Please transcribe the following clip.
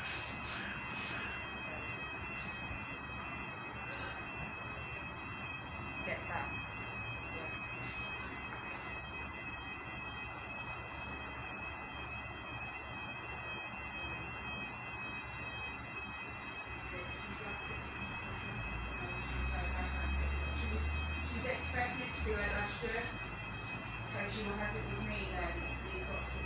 Get that. She's expected to be like last year, so she will have it with me then.